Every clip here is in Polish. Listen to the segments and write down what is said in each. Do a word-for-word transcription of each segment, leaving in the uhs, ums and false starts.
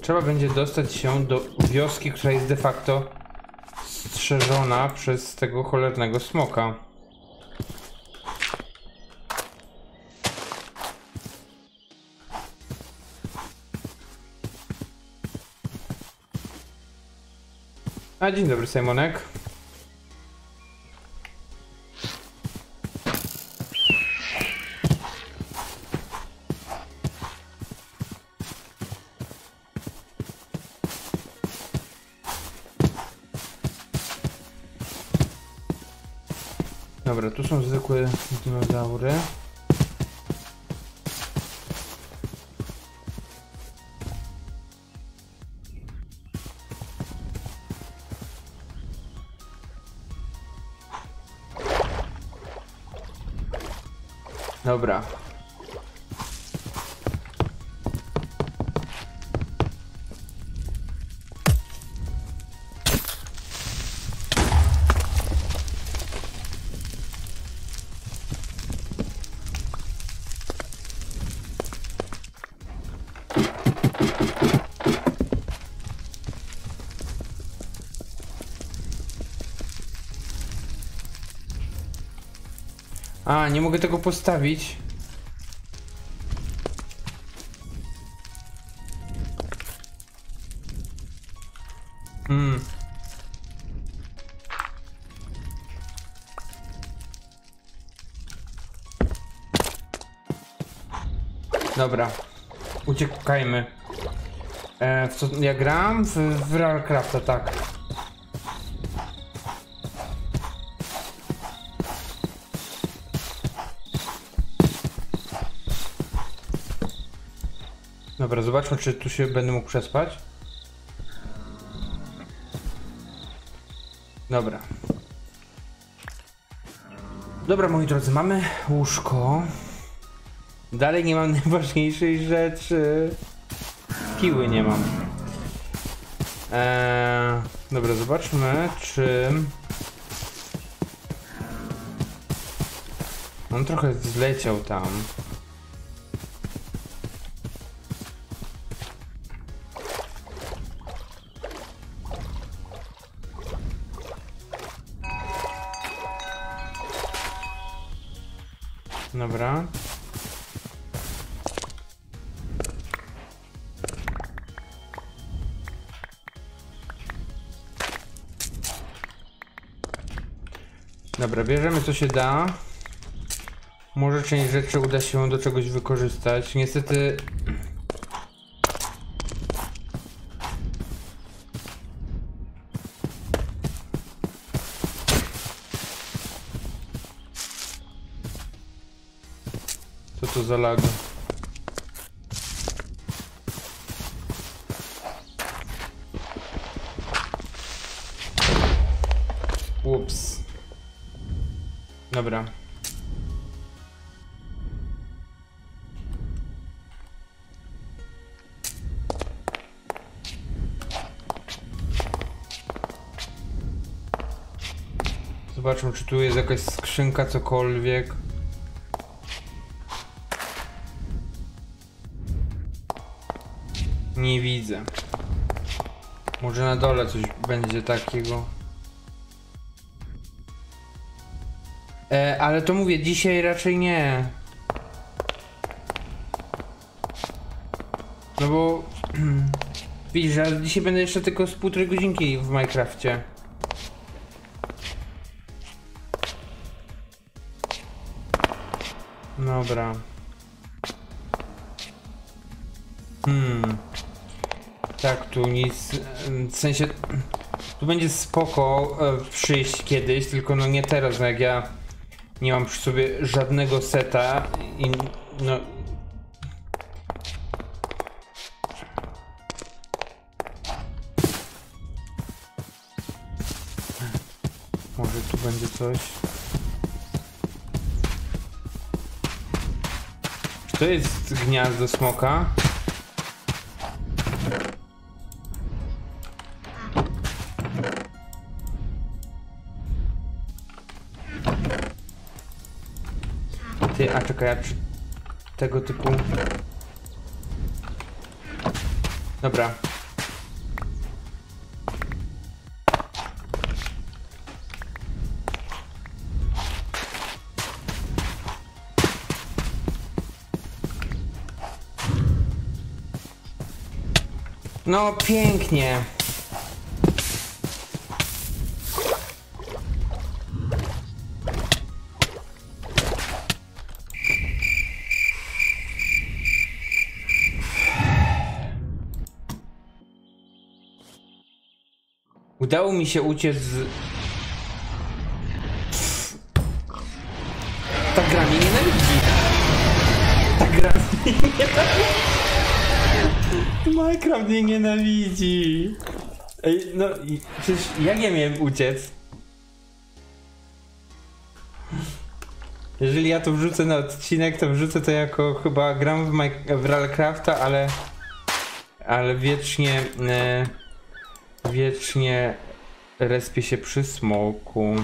Trzeba będzie dostać się do wioski, która jest de facto strzeżona przez tego cholernego smoka. A dzień dobry, Simonek. Dobra, tu są zwykłe dinozaury. Dobra. A, nie mogę tego postawić. Hmm. Dobra. Uciekajmy. E, w co ja gram? W, w Rarcrafta, tak. Dobra, zobaczmy, czy tu się będę mógł przespać. Dobra. Dobra, moi drodzy, mamy łóżko. Dalej nie mam najważniejszej rzeczy. Piły nie mam. Eee, dobra, zobaczmy, czy... On trochę zleciał tam. Dobra. Dobra, bierzemy co się da. Może część rzeczy uda się do czegoś wykorzystać. Niestety... Co to za lag? Ups. Dobra. Zobaczmy, czy tu jest jakaś skrzynka, cokolwiek. Nie widzę. Może na dole coś będzie takiego. E, ale to mówię, dzisiaj raczej nie. No bo... Widzisz, że dzisiaj będę jeszcze tylko z półtorej godzinki w Minecrafcie. Dobra. Hmm. Tak, tu nic... W sensie... Tu będzie spoko e, przyjść kiedyś, tylko no nie teraz, no jak ja nie mam przy sobie żadnego seta i no... Może tu będzie coś... Czy to jest gniazdo smoka? Ty, a czekaj, a czy tego typu... Dobra, No pięknie. Udało mi się uciec z... Ta gra mnie nienawidzi. Ta gra mnie nienawidzi. Minecraft mnie nienawidzi. Ej, no i przecież jak ja miałem uciec? Jeżeli ja to wrzucę na odcinek, to wrzucę to jako chyba gram w, My w Ralcrafta, ale... Ale wiecznie... E, wiecznie... Respię się przy smoku.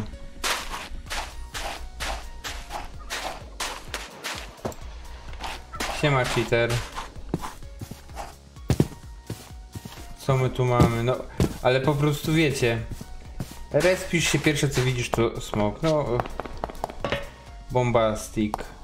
Siema, cheater. Co my tu mamy? No, ale po prostu wiecie. Respisz się, pierwsze co widzisz to smok. No... Bombastic.